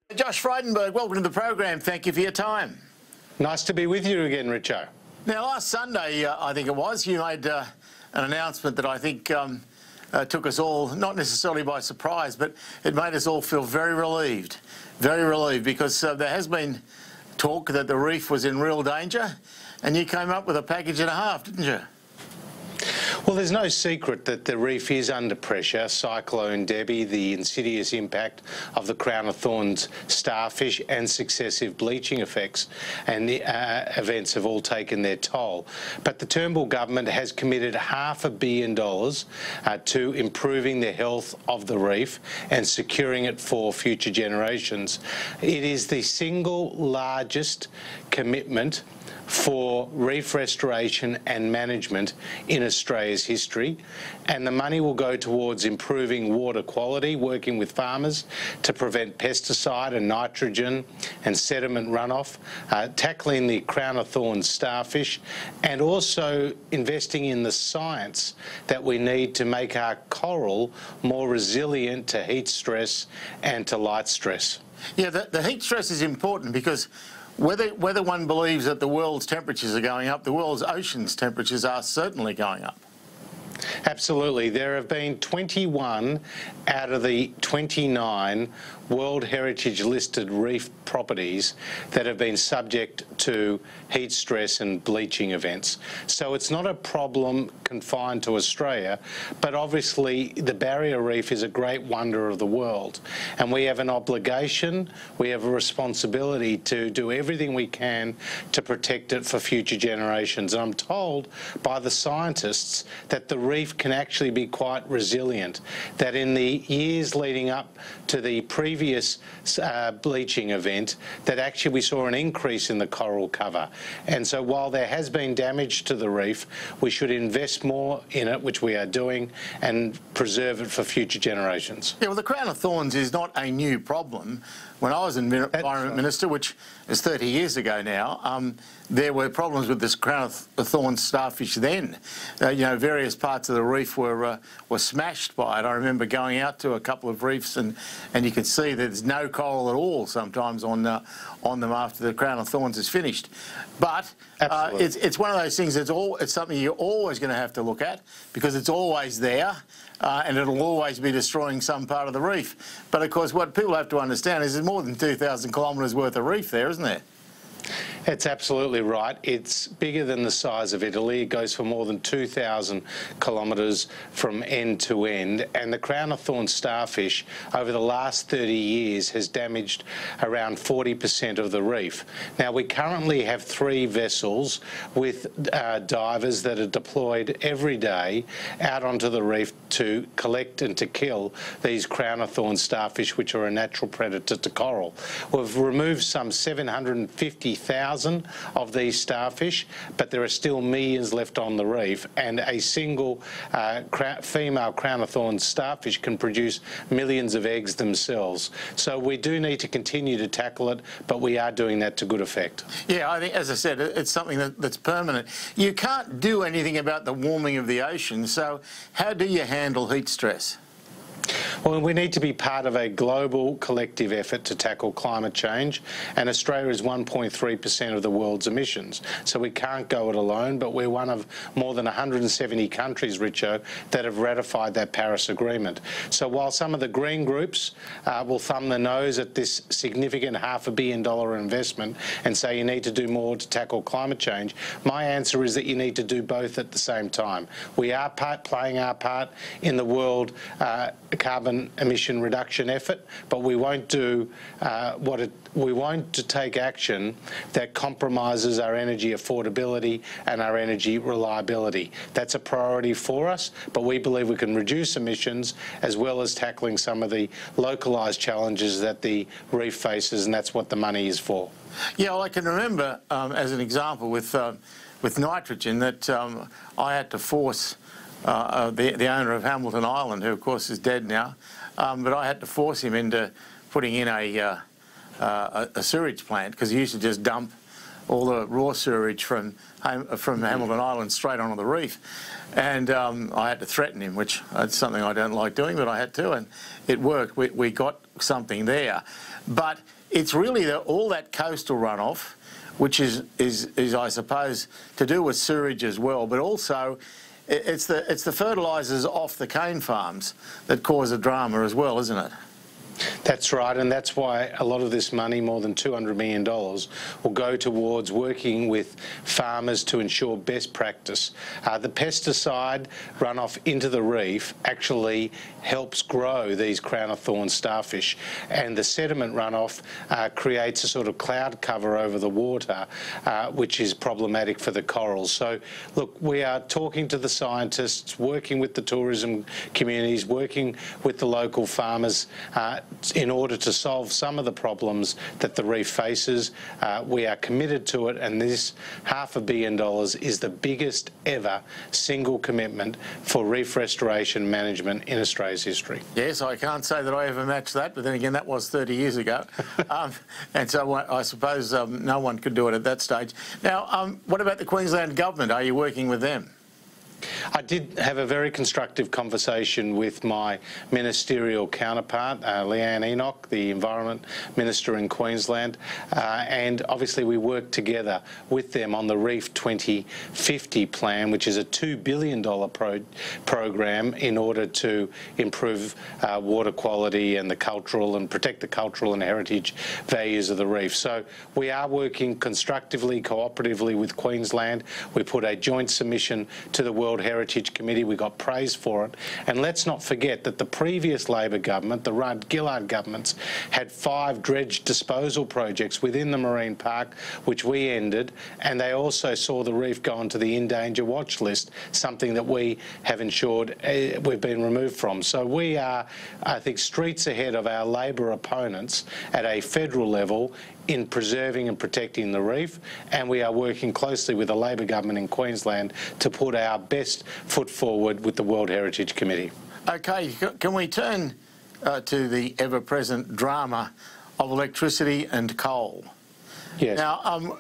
Josh Frydenberg, welcome to the program. Thank you for your time. Nice to be with you again, Richo. Now, last Sunday, I think it was, you made an announcement that I think took us all, not necessarily by surprise, but it made us all feel very relieved, because there has been talk that the reef was in real danger, and you came up with a package and a half, didn't you? Well, there's no secret that the reef is under pressure. Cyclone Debbie, the insidious impact of the crown of thorns starfish and successive bleaching effects and the events have all taken their toll. But the Turnbull government has committed $500 million to improving the health of the reef and securing it for future generations. It is the single largest commitment for reef restoration and management in Australia's history, and the money will go towards improving water quality, working with farmers to prevent pesticide and nitrogen and sediment runoff, tackling the crown of thorns starfish, and also investing in the science that we need to make our coral more resilient to heat stress and to light stress. Yeah, the heat stress is important because whether one believes that the world's temperatures are going up, the world's oceans' temperatures are certainly going up. Absolutely. There have been 21 out of the 29 World Heritage listed reef properties that have been subject to heat stress and bleaching events. So it's not a problem confined to Australia, but obviously the barrier reef is a great wonder of the world. And we have an obligation, we have a responsibility to do everything we can to protect it for future generations. And I'm told by the scientists that the reef can actually be quite resilient, that in the years leading up to the previous bleaching event, that actually we saw an increase in the coral cover. And so while there has been damage to the reef, we should invest more in it, which we are doing, and preserve it for future generations. Yeah, well, the crown of thorns is not a new problem. When I was Environment Minister, which is 30 years ago now, there were problems with this crown of thorns starfish then. You know, various parts of the reef were smashed by it. I remember going out to a couple of reefs and you could see there's no coral at all sometimes on them after the crown of thorns is finished. But it's one of those things that's it's something you're always going to have to look at because it's always there. And it'll always be destroying some part of the reef. But of course, what people have to understand is there's more than 2,000 kilometres worth of reef there, isn't there? It's absolutely right. It's bigger than the size of Italy. It goes for more than 2,000 kilometres from end to end. And the crown of thorns starfish over the last 30 years has damaged around 40% of the reef. Now, we currently have 3 vessels with divers that are deployed every day out onto the reef to collect and to kill these crown of thorns starfish, which are a natural predator to coral. We've removed some 750,000 of these starfish, but there are still millions left on the reef, and a single female crown of thorns starfish can produce millions of eggs themselves. So we do need to continue to tackle it, but we are doing that to good effect. Yeah, I think, as I said, it's something that's permanent. You can't do anything about the warming of the ocean, so how do you handle heat stress? Well, we need to be part of a global collective effort to tackle climate change, and Australia is 1.3% of the world's emissions. So we can't go it alone, but we're one of more than 170 countries, Richo, that have ratified that Paris Agreement. So while some of the green groups will thumb their nose at this significant $500 million investment and say you need to do more to tackle climate change, my answer is that you need to do both at the same time. We are playing our part in the world carbon emission reduction effort, but we won't do we won't take action that compromises our energy affordability and our energy reliability. That's a priority for us, but we believe we can reduce emissions as well as tackling some of the localised challenges that the reef faces, and that's what the money is for. Yeah, well, I can remember, as an example, with nitrogen, that I had to force the owner of Hamilton Island, who of course is dead now, but I had to force him into putting in a sewage plant because he used to just dump all the raw sewage from Hamilton Island straight onto the reef. And I had to threaten him, which is something I don't like doing, but I had to, and it worked. We got something there. But it's really all that coastal runoff, which is I suppose to do with sewerage as well, but also it's the fertilisers off the cane farms that cause a drama as well, isn't it? That's right, and that's why a lot of this money, more than $200 million, will go towards working with farmers to ensure best practice. The pesticide runoff into the reef actually helps grow these crown of thorns starfish, and the sediment runoff creates a sort of cloud cover over the water, which is problematic for the corals. So, look, we are talking to the scientists, working with the tourism communities, working with the local farmers, in order to solve some of the problems that the reef faces. We are committed to it, and this $500 million is the biggest ever single commitment for reef restoration management in Australia's history. Yes, I can't say that I ever matched that, but then again, that was 30 years ago. And so I suppose no one could do it at that stage. Now, what about the Queensland Government? Are you working with them? I did have a very constructive conversation with my ministerial counterpart, Leanne Enoch, the Environment Minister in Queensland, and obviously we worked together with them on the Reef 2050 plan, which is a $2 billion program in order to improve water quality and the cultural and protect the cultural and heritage values of the reef. So we are working constructively, cooperatively with Queensland. We put a joint submission to the World Heritage Committee. We got praise for it. And let's not forget that the previous Labor government, the Rudd-Gillard governments, had 5 dredge disposal projects within the marine park, which we ended, and they also saw the reef go onto the in danger watch list, something that we have ensured we've been removed from. So we are, I think, streets ahead of our Labor opponents at a federal level in preserving and protecting the reef, and we are working closely with the Labor government in Queensland to put our best foot forward with the World Heritage Committee. Okay, can we turn to the ever-present drama of electricity and coal? Yes. Now,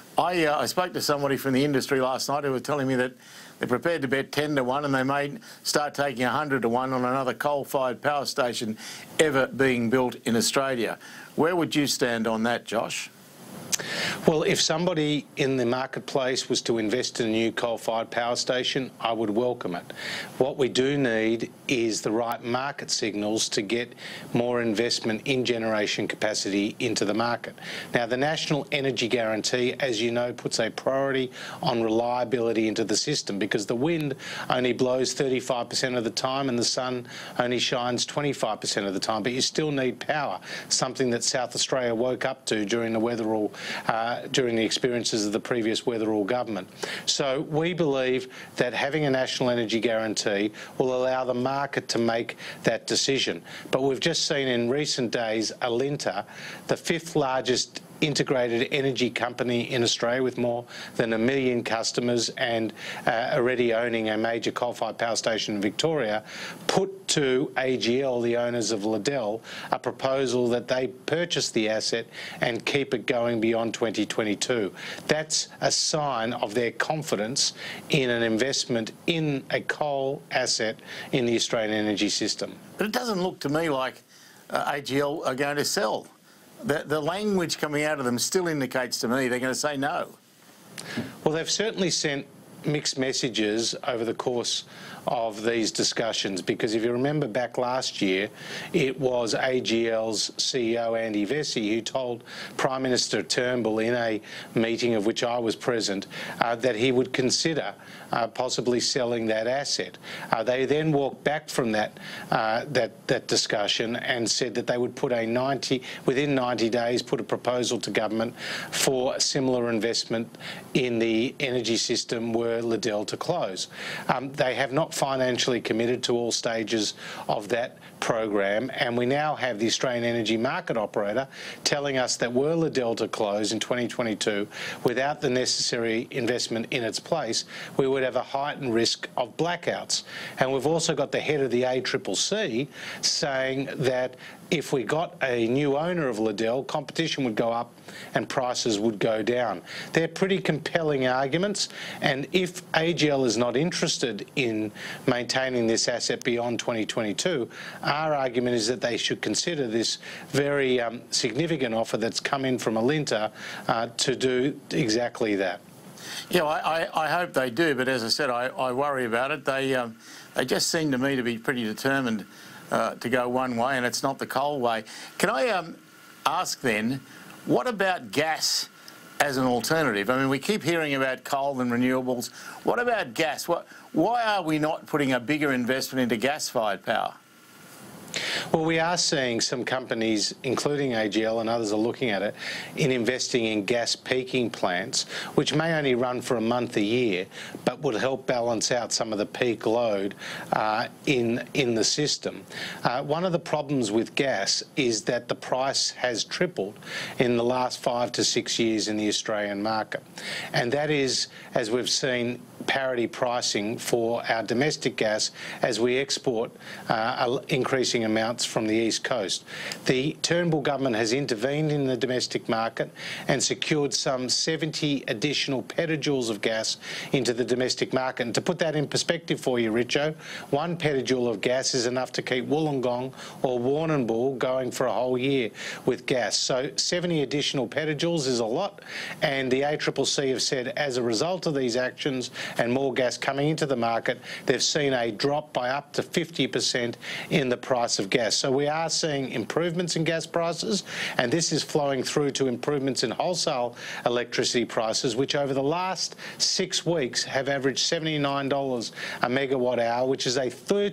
I spoke to somebody from the industry last night who was telling me that they're prepared to bet 10 to 1 and they may start taking 100 to 1 on another coal-fired power station ever being built in Australia. Where would you stand on that, Josh? Well, if somebody in the marketplace was to invest in a new coal-fired power station, I would welcome it. What we do need is the right market signals to get more investment in generation capacity into the market. Now, the National Energy Guarantee, as you know, puts a priority on reliability into the system because the wind only blows 35% of the time and the sun only shines 25% of the time, but you still need power, something that South Australia woke up to during the Weatherall during the experiences of the previous Weatherall government. So we believe that having a national energy guarantee will allow the market to make that decision. But we've just seen in recent days Alinta, the 5th largest integrated energy company in Australia with more than 1 million customers and already owning a major coal-fired power station in Victoria, put to AGL, the owners of Liddell, a proposal that they purchase the asset and keep it going beyond 2022. That's a sign of their confidence in an investment in a coal asset in the Australian energy system. But it doesn't look to me like AGL are going to sell. The language coming out of them still indicates to me they're going to say no. Well, they've certainly sent mixed messages over the course of these discussions, because if you remember back last year, it was AGL's CEO Andy Vesey who told Prime Minister Turnbull in a meeting of which I was present that he would consider possibly selling that asset. They then walked back from that discussion and said that they would put within 90 days put a proposal to government for similar investment in the energy system were Liddell to close. They have not financially committed to all stages of that program, and we now have the Australian Energy Market Operator telling us that were Liddell to close in 2022 without the necessary investment in its place, we would have a heightened risk of blackouts. And we've also got the head of the ACCC saying that if we got a new owner of Liddell, competition would go up and prices would go down. They're pretty compelling arguments, and if AGL is not interested in maintaining this asset beyond 2022, our argument is that they should consider this very significant offer that's come in from Alinta to do exactly that. Yeah, I hope they do, but as I said, I worry about it. They just seem to me to be pretty determined to go one way, and it's not the coal way. Can I ask then, what about gas as an alternative? I mean, we keep hearing about coal and renewables. What about gas? Why are we not putting a bigger investment into gas-fired power? Well, we are seeing some companies, including AGL and others, are looking at it, in investing in gas peaking plants, which may only run for a month a year, but would help balance out some of the peak load in the system. One of the problems with gas is that the price has tripled in the last 5 to 6 years in the Australian market, and that is, as we've seen, parity pricing for our domestic gas as we export increasing amounts from the East Coast. The Turnbull government has intervened in the domestic market and secured some 70 additional petajoules of gas into the domestic market. And to put that in perspective for you, Richo, 1 petajoule of gas is enough to keep Wollongong or Warrnambool going for a whole year with gas. So 70 additional petajoules is a lot, and the ACCC have said as a result of these actions and more gas coming into the market, they've seen a drop by up to 50% in the price of gas. So we are seeing improvements in gas prices, and this is flowing through to improvements in wholesale electricity prices, which over the last 6 weeks have averaged $79 a megawatt hour, which is a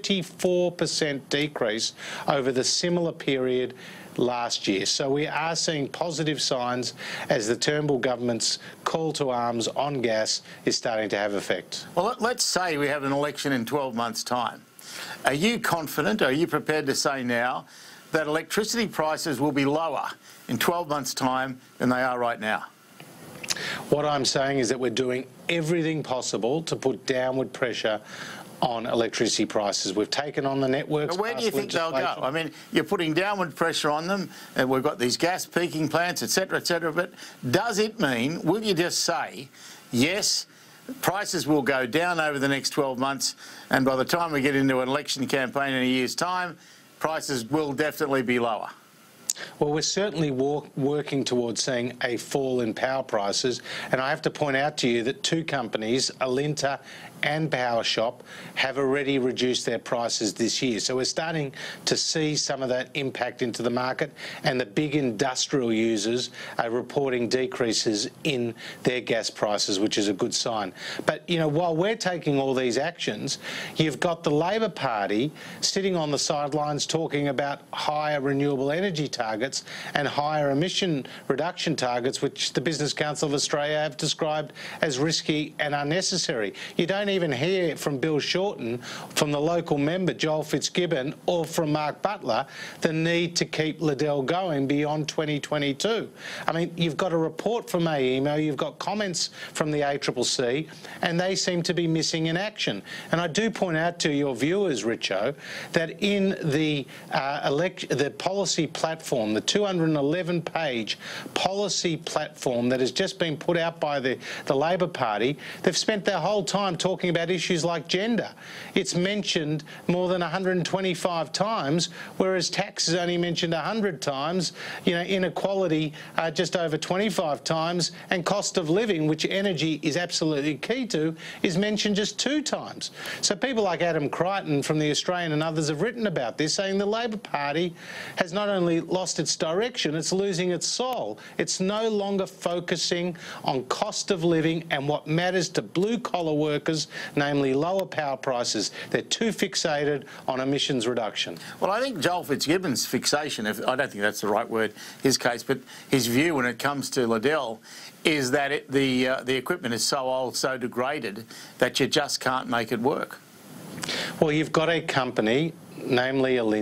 34% decrease over the similar period last year. So we are seeing positive signs as the Turnbull government's call to arms on gas is starting to have effect. Well, let's say we have an election in 12 months' time. Are you confident, are you prepared to say now that electricity prices will be lower in 12 months' time than they are right now? What I'm saying is that we're doing everything possible to put downward pressure on electricity prices. We've taken on the networks. But where do you think they'll go? I mean, you're putting downward pressure on them, and we've got these gas peaking plants, etc., but does it mean, will you just say, yes, prices will go down over the next 12 months, and by the time we get into an election campaign in a year's time, prices will definitely be lower? Well, we're certainly working towards seeing a fall in power prices, and I have to point out to you that 2 companies, Alinta and Powershop, have already reduced their prices this year. So we're starting to see some of that impact into the market, and the big industrial users are reporting decreases in their gas prices, which is a good sign. But, you know, while we're taking all these actions, you've got the Labor Party sitting on the sidelines talking about higher renewable energy targets and higher emission reduction targets, which the Business Council of Australia have described as risky and unnecessary. You don't even hear from Bill Shorten, from the local member Joel Fitzgibbon, or from Mark Butler the need to keep Liddell going beyond 2022. I mean, you've got a report from AEMO, you've got comments from the ACCC, and they seem to be missing in action. And I do point out to your viewers, Richo, that in the policy platform, the 211-page policy platform that has just been put out by the Labor Party, they've spent their whole time talking about issues like gender. It's mentioned more than 125 times, whereas tax is only mentioned 100 times, you know, inequality just over 25 times, and cost of living, which energy is absolutely key to, is mentioned just 2 times. So people like Adam Crichton from The Australian and others have written about this, saying the Labor Party has not only lost its direction, it's losing its soul. It's no longer focusing on cost of living and what matters to blue-collar workers, namely lower power prices. They're too fixated on emissions reduction. Well, I think Joel Fitzgibbon's fixation, I don't think that's the right word, his case, but his view when it comes to Liddell is that the equipment is so old, so degraded, that you just can't make it work. Well, you've got a company, namely Alinta,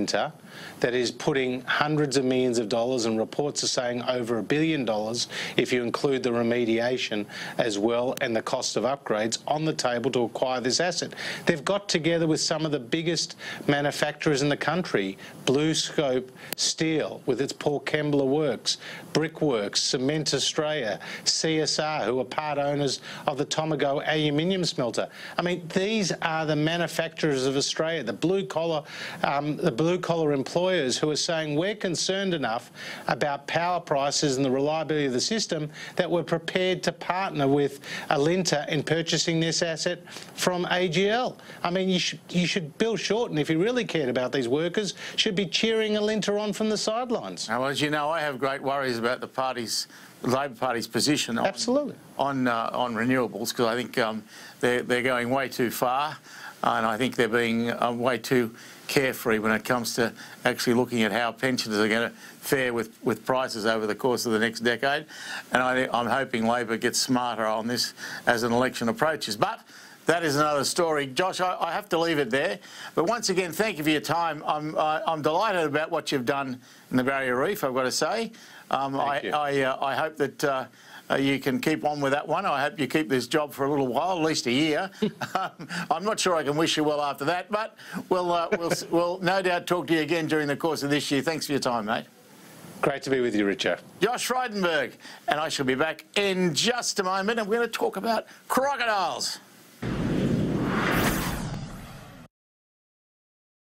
that is putting hundreds of millions of dollars, and reports are saying over $1 billion if you include the remediation as well and the cost of upgrades, on the table to acquire this asset. They've got together with some of the biggest manufacturers in the country, BlueScope Steel with its Port Kembla Works, Brickworks, Cement Australia, CSR, who are part owners of the Tomago aluminium smelter. I mean, these are the manufacturers of Australia, the blue-collar employers who are saying we're concerned enough about power prices and the reliability of the system that we're prepared to partner with Alinta in purchasing this asset from AGL. I mean, you should, Bill Shorten, if he really cared about these workers, should be cheering Alinta on from the sidelines. Well, as you know, I have great worries about the Labor Party's position on renewables, because I think they're going way too far, and I think they're being way too carefree when it comes to actually looking at how pensioners are going to fare with prices over the course of the next decade. And I'm hoping Labor gets smarter on this as an election approaches. But that is another story. Josh, I have to leave it there. But once again, thank you for your time. I'm delighted about what you've done in the Barrier Reef, I've got to say. I hope that you can keep on with that one. I hope you keep this job for a little while, at least a year. I'm not sure I can wish you well after that, but we'll no doubt talk to you again during the course of this year. Thanks for your time, mate. Great to be with you, Richard. Josh Frydenberg, and I shall be back in just a moment, and we're going to talk about crocodiles.